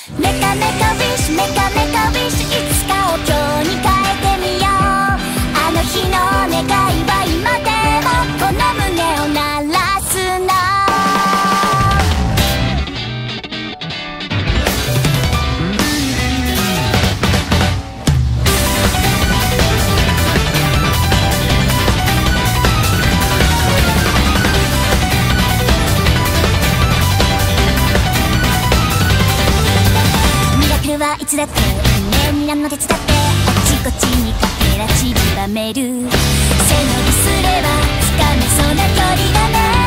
メカメカウィッシュメカメカウィッシュいつかを今日に変えてみよう。あの日の願いは今でもこの胸を鳴らすの。ミラクルはいつだって運命なの手伝ってあちこちにかけら散りばめる。背伸びすれば掴めそうな距離がね。